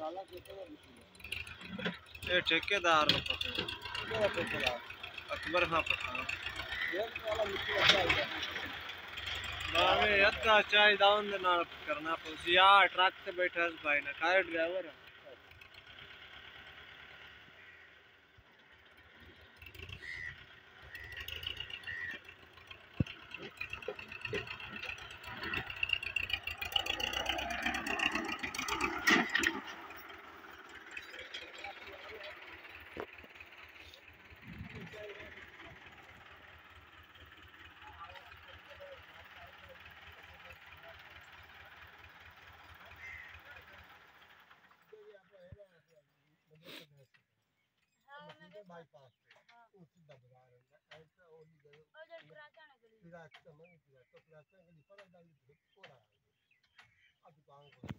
ये ठेकेदार को पता अकबर हाँ पठान बामे यत्ता चाय दाउन दे नाल करना पड़सी यार ट्रक पे बैठा भाई ना कार ड्राइवर बाईपास पे सीधा बाजार है ऐसा ओली गयो और जो ट्रक है ना गली ट्रक तो मैं ट्रक तो ट्रक के ऊपर डाल दी पूरा अब दुकान